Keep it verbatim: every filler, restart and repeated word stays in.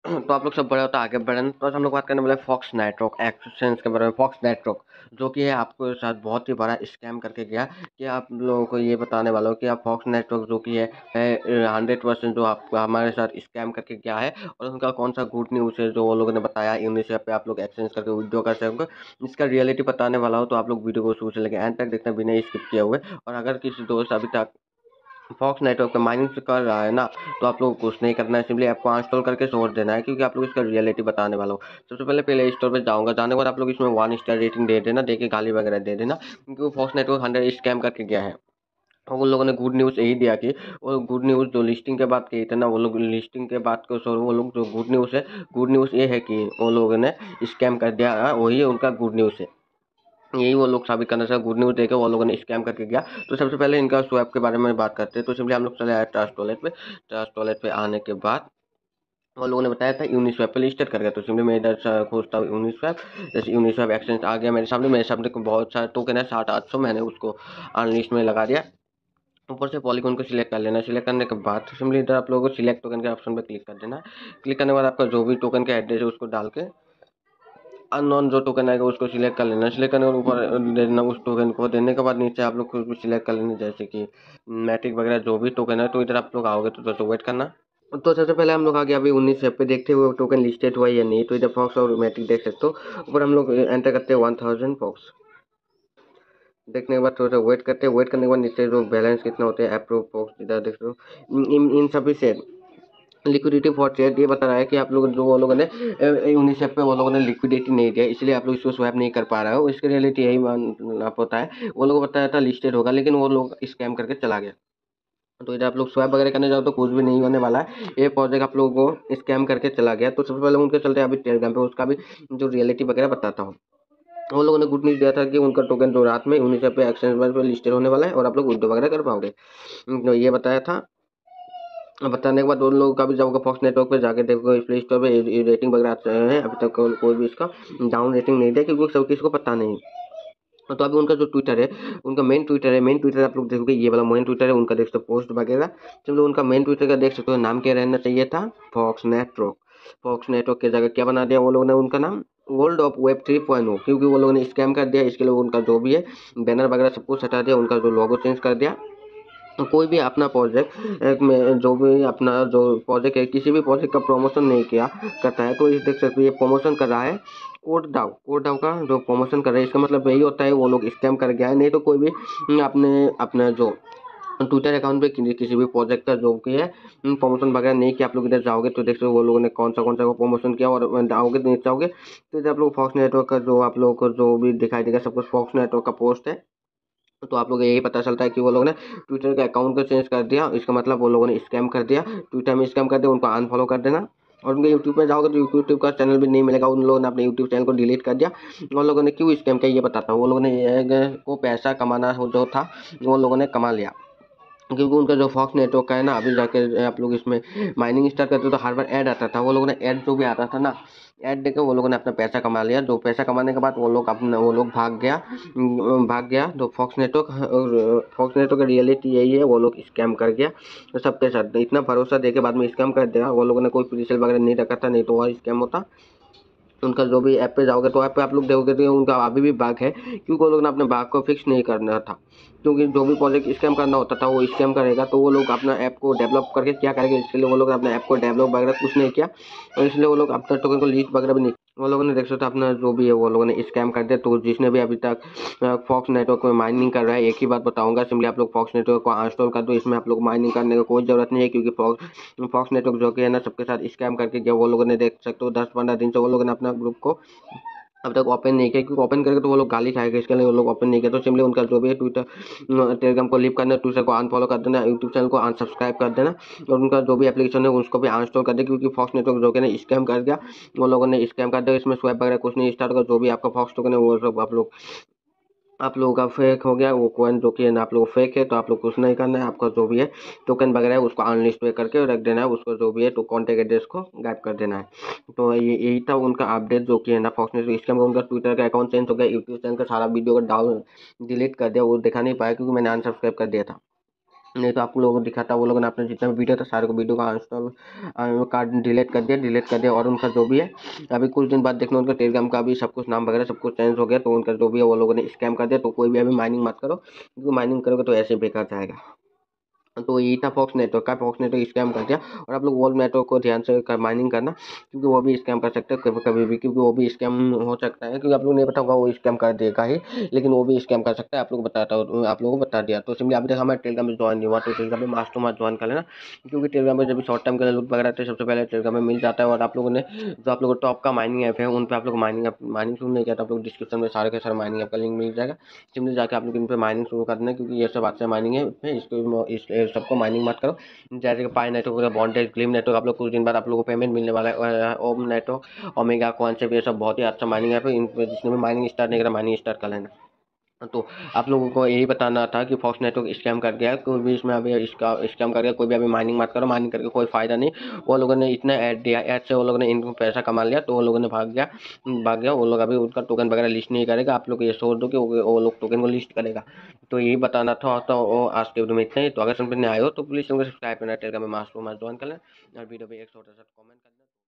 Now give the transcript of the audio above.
तो आप लोग सब बड़े होता आगे बढ़ें। तो आज हम लोग बात करने वाले फॉक्स नेटवर्क एक्सचेंज के बारे में। फॉक्स नेटवर्क जो कि है आपको साथ बहुत ही बड़ा स्कैम करके गया। कि आप लोगों को ये बताने वाला हूँ कि आप फॉक्स नेटवर्क जो कि है हंड्रेड परसेंट जो आप हमारे साथ स्कैम करके गया है, और उनका कौन सा गुड न्यूज़ है जो वो लोगों ने बताया यूनिसेफ पे आप लोग एक्सचेंज करके विड्रॉ कर सकते हो। इसका रियलिटी बताने वाला हूँ, तो आप लोग वीडियो को शुरू से लेकर एंड तक देखना बिना स्किप किए हुए। और अगर किसी दोस्त अभी तक फॉक्स नेटवर्क पे माइनिंग से कर रहा है ना, तो आप लोगों को कुछ नहीं करना है, सिंपली आपको अनइंस्टॉल करके छोड़ देना है, क्योंकि आप लोग इसका रियलिटी बताने वाला हूँ। सबसे पहले प्ले स्टोर पे जाऊंगा, जाने के बाद आप लोग इसमें वन स्टार रेटिंग दे देना, देखिए गाली वगैरह दे देना, क्योंकि वो फॉक्स नेटवर्क हंड्रेड स्कैम करके गया है। और उन लोगों ने गुड न्यूज़ यही दिया कि वो गुड न्यूज़ जो लिस्टिंग के बाद कही थे ना, वो लोग लिस्टिंग के बाद को सो वो लोग जो गुड न्यूज़ है, गुड न्यूज़ ये है कि वो लोगों ने स्कैम कर दिया है, वही उनका गुड न्यूज़ है। यही वो लोग साबित करना चाहे, गुड न्यूज़ देके वो लोगों ने स्कैम करके गया। तो सबसे पहले इनका स्वैप के बारे में बात करते हैं। तो सिंपली हम लोग चले आए ट्रस्ट वॉलेट पे। ट्रस्ट वॉलेट पे आने के बाद वो लोगों ने बताया था यूनिस्वैप पे लिस्टेड कर गया। तो सिंपली मैं इधर से खोजता हूँ यूनिस्वैप। जैसे यूनिस्वैप एक्सचेंज आ गया मेरे सामने, मेरे सामने को बहुत सारे टोकन है, सात आठ सौ, मैंने उसको अनलिस्ट में लगा दिया। ऊपर से पॉलीगॉन को सिलेक्ट कर लेना है। सिलेक्ट करने के बाद सिंपली इधर आप लोगों को सिलेक्ट टोकन के ऑप्शन पे क्लिक कर देना है। क्लिक करने के बाद आपका जो भी टोकन का एड्रेस है उसको डाल के अननोन जो टोकन आएगा उसको सिलेक्ट कर लेना। सिलेक्ट करने के ऊपर दे देना उस टोकन को। देने के बाद नीचे आप लोग कुछ भी सिलेक्ट कर लेना, जैसे कि मैट्रिक वगैरह जो भी टोकन है। तो इधर आप लोग आओगे तो दोस्तों वेट करना। तो सबसे पहले हम लोग आगे अभी उन्नीस ऐप पे देखते हुए टोकन लिस्टेड हुआ है या नहीं। तो इधर फॉक्स और मैट्रिक देख सकते हो। ऊपर हम लोग एंटर करते हैं वन थाउजेंड फॉक्स। देखने के बाद थोड़ा सा वेट करते हैं। वेट करने के बाद नीचे जो बैलेंस कितना होता है अप्रूव फॉक्स इधर देख रहे हो। इन इन सभी से लिक्विडिटी फॉर ट्रेड ये बता रहा है कि आप लोग जो वो लोगों ने यूनिसेफ पे वो लोगों ने लिक्विडिटी नहीं दिया, इसलिए आप लोग इसको स्वैप नहीं कर पा रहे हो। इसकी रियलिटी यही मानना पता है। वो लोग बताया था लिस्टेड होगा, लेकिन वो लोग स्कैम करके चला गया। तो इधर आप लोग स्वैप वगैरह करने जाओ तो कुछ भी नहीं होने वाला है। ये प्रोजेक्ट आप लोगों को स्कैम करके चला गया। तो सबसे पहले उनके चलते अभी टेलीग्राम पे उसका भी जो रियलिटी वगैरह बताता हूँ। वो लोगों ने गुड न्यूज़ दिया था कि उनका टोकन जो रात में यूनिसेफ पे एक्सचेंज पे लिस्टेड होने वाला है, और आप लोग विड्रॉ वगैरह कर पाओगे। तो ये बताया था। बताने के बाद उन लोगों का भी जाओगे फॉक्स नेटवर्क पे जाके देखोगे प्ले स्टोर पे ये रेटिंग वगैरह आते हैं। अभी तक को- कोई भी इसका डाउन रेटिंग नहीं दिया, क्योंकि सब किसी को पता नहीं। तो अभी उनका जो ट्विटर है, उनका मेन ट्विटर है, मेन ट्विटर आप लोग देखोगे ये वाला मेन ट्विटर है उनका, देख सकते हो पोस्ट वगैरह। चलो उनका मेन ट्विटर का देख सकते हो, नाम क्या रहना चाहिए था, फॉक्स नेटवर्क। फॉक्स नेटवर्क की जगह क्या बना दिया वो लोगों ने उनका नाम, world of web three point O, क्योंकि वो लोगों ने स्कैम कर दिया। इसके लिए उनका जो भी है बैनर वगैरह सब कुछ हटा दिया, उनका जो लोगो चेंज कर दिया। तो कोई भी अपना प्रोजेक्ट में जो भी अपना जो प्रोजेक्ट है, किसी भी प्रोजेक्ट का प्रमोशन नहीं किया करता है, तो इस देख सकते हो ये प्रमोशन कर रहा है कोड दाव। कोड दाव का जो प्रमोशन कर रहा है, इसका मतलब यही होता है वो लोग स्कैम कर गया है। नहीं तो कोई भी अपने अपना जो ट्विटर अकाउंट पे किसी किसी भी प्रोजेक्ट का जो कि है प्रमोशन वगैरह नहीं किया। आप लोग इधर जाओगे तो देख सकते हो वो लोगों ने कौन सा कौन सा प्रमोशन किया, और आओगे तो नीचे आओगे तो इधर आप लोग फॉक्स नेटवर्क का जो आप लोगों को जो भी दिखाई देगा सब कुछ फॉक्स नेटवर्क का पोस्ट है। तो आप लोग यही पता चलता है कि वो लोगों ने ट्विटर का अकाउंट को चेंज कर दिया। इसका मतलब वो लोगों ने स्कैम कर दिया, ट्विटर में स्कैम कर दिया, उनको अनफॉलो कर देना। और उनके यूट्यूब पे जाओगे तो यूट्यूब का चैनल भी नहीं मिलेगा, उन लोगों ने अपने यूट्यूब चैनल को डिलीट कर दिया। उन लोगों ने क्यों स्कैम किया ये बताता हूँ। वो लोगों ने ये को पैसा कमाना हो जो था वो लोगों ने कमा लिया, क्योंकि उनका जो फॉक्स नेटवर्क का है ना, अभी जाके आप लोग इसमें माइनिंग स्टार्ट करते तो हर बार ऐड आता था। वो लोगों ने ऐड जो भी आता था ना, ऐड देकर वो लोगों ने अपना पैसा कमा लिया। जो पैसा कमाने के बाद वो लोग अपना वो लोग भाग गया अम, भाग गया तो फॉक्स नेटवर्क, और फॉक्स नेटवर्क का रियलिटी यही है, वो लोग स्कैम कर गया। तो सबके साथ इतना भरोसा दे के बाद में स्कैम कर दिया। वो लोगों ने कोई प्रीसेल वगैरह नहीं रखा था, नहीं तो वह स्कैम होता। उनका जो भी ऐप पे जाओगे तो ऐप पे आप लोग देखोगे तो उनका अभी भी बाग है, क्योंकि वो लोग ने अपने बाग को फिक्स नहीं करना था। क्योंकि जो भी प्रोजेक्ट स्कैम करना होता था वो स्कैम करेगा, तो वो लोग अपना ऐप को डेवलप करके क्या करेंगे, इसलिए वो लोग अपने ऐप को डेवलप वगैरह कुछ नहीं किया, और इसलिए वो लोग अपना टोकन को लीक वगैरह भी नहीं। वो लोगों ने देख सकते हो अपना जो भी है वो लोगों ने स्कैम कर दिया। तो जिसने भी अभी तक फॉक्स नेटवर्क में माइनिंग कर रहा है, एक ही बात बताऊंगा, सिंपली आप लोग फॉक्स नेटवर्क को अनइंस्टॉल कर दो। इसमें आप लोग माइनिंग करने की कोई जरूरत नहीं है, क्योंकि फॉक्स फॉक्स नेटवर्क जो कि है ना सबके साथ स्कैम करके गया। वो लोगों ने देख सकते हो दस पंद्रह दिन से वो लोगों ने अपना ग्रुप को अब तक ओपन नहीं किया, क्योंकि ओपन करके तो वो लोग गाली खाएंगे, इसके लिए वो लोग ओपन नहीं किया। तो सिंपली उनका जो भी है ट्विटर टेलीग्राम को लीव करना, ट्विटर को अनफॉलो कर देना, यूट्यूब चैनल को अनसब्सक्राइब कर देना, और उनका जो भी एप्लीकेशन है उसको भी अनइंस्टॉल कर देना, क्योंकि फॉक्स नेटवर्क जो है ना स्कैम कर दिया। वो लोगों ने स्कैम कर दिया, इसमें स्वैप वगैरह कुछ नहीं स्टार्ट होगा। जो भी आपका फॉक्स टोकन है वो सब आप लोग आप लोगों का फेक हो गया। वो कॉइन जो कि है ना आप लोग फेक है, तो आप लोग कुछ नहीं करना है। आपका जो भी है टोकन वगैरह है उसको अनलिस्ट पे करके रख देना है, उसको जो भी है तो कॉन्टेक्ट एड्रेस को गायब कर देना है। तो ये यही था उनका अपडेट जो कि है ना फॉक्स ने स्कैम का। उनका ट्विटर का अकाउंट चेंज हो गया, यूट्यूब चैनल का सारा वीडियो का डाउन डिलीट कर दिया, वो दिखा नहीं पाया क्योंकि मैंने अनसब्सक्राइब कर दिया था। नहीं तो आप लोगों को दिखाता, वो लोगों ने अपने जितना भी वीडियो था सारे को वीडियो का इंस्टॉल कार्ड डिलीट कर दिया डिलीट कर दिया और उनका जो भी है अभी कुछ दिन बाद देखना उनका टेलीग्राम का भी सब कुछ नाम वगैरह सब कुछ चेंज हो गया। तो उनका जो भी है वो लोगों ने स्कैम कर दिया। तो कोई भी अभी माइनिंग मत करो, क्योंकि माइनिंग करोगे तो ऐसे बेकार जाएगा। तो यही था फॉक्स नेटवर्क का। फॉक्स नेटवर्क स्कैम कर दिया। और आप लोग वॉल नेटवर्क को ध्यान से कर माइनिंग करना, क्योंकि वो भी स्कैम कर सकते हैं कभी कभी भी, क्योंकि वो भी स्कैम हो सकता है। क्योंकि आप लोग नहीं पता होगा वो स्कैम कर देगा ही, लेकिन वो भी स्कैम कर सकता है। आप लोग को बताता हूँ, आप लोगों को बता दिया। तो सिंपली अभी तक हमारे टेलीग्राम में ज्वाइन नहीं हुआ तो टेलीग्राम में मास्टर मार्च ज्वाइन कर लेना, क्योंकि टेलीग्राम में जब भी शॉर्ट टाइम के लिए लूट वगैरह आते हैं सबसे पहले टेलीग्राम में मिल जाता है। और आप लोगों ने जो आप लोग टॉप का माइनिंग ऐप है उन पर आप लोग माइनिंग माइनिंग शुरू नहीं किया तो आप लोग डिस्क्रिप्शन में सारे के सारे माइनिंग ऐप का लिंक मिल जाएगा। सिंपली जाके आप लोग इन पर माइनिंग शुरू कर देना, क्योंकि ये सब अच्छे माइनिंग है। इसको इस सबको माइनिंग मत करो। जैसे कि पाई नेटवर्क वगैरह, बॉन्डेज, ग्लिम नेटवर्क, आप लोग कुछ दिन बाद आप लोगों को पेमेंट मिलने वाला है। ओम नेटवर्क, ओमेगा, कॉन्सेप्ट, ये सब बहुत ही अच्छा माइनिंग ऐप है। इन पे जिसने भी माइनिंग स्टार्ट नहीं करा माइनिंग स्टार्ट कर लेना। तो आप लोगों को यही बताना था कि फॉक्स नेटवर्क स्कैम कर गया है। कोई भी इसमें अभी इसका स्कैम कर गया, कोई भी अभी माइनिंग मत करो। माइनिंग करके कोई फायदा नहीं। वो लोगों ने इतना ऐड दिया, ऐड से वो लोगों ने इनको पैसा कमा लिया तो वो लोगों ने भाग गया भाग गया वो लोग अभी उनका टोकन वगैरह लिस्ट नहीं करेगा। आप लोग ये सोच दो कि वो वो लोग टोकन को लिस्ट करेगा। तो यही बताना था। तो वो आज के वीडियो में इतना ही। तो अगर समझ में आए हो तो प्लीज़ सब्सक्राइब करना, टेलीग्राम में मास्टर मास ज्वाइन कर लें और वीडियो पे एक छोटा सा कमेंट कर दें।